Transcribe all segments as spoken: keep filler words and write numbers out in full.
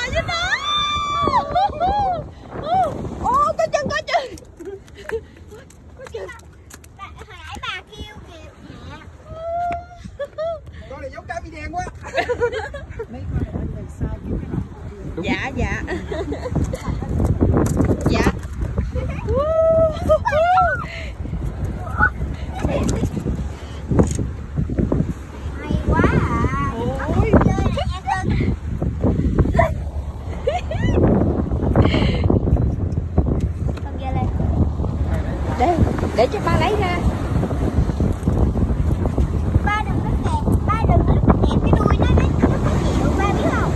lại với nó. Ô, có chân, có chân. Có chân. Hồi nãy bà kêu kìa mẹ. Con này giống cá bi đen quá. Mấy con này anh làm sai cái cái này. Dạ, dạ. Dạ. Hay quá à. Ôi. Chơi này em cưng. Con về lên. Để, để cho ba lấy ra. Ba đừng có kẹp, ba đừng có kẹp cái đuôi nó, nó nó khó chịu, ba biết không?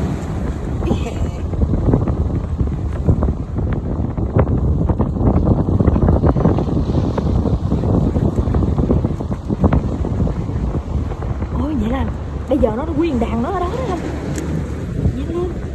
Ôi vậy là bây giờ nó nguyên đàn nó ở đó đó không? Nhanh lên.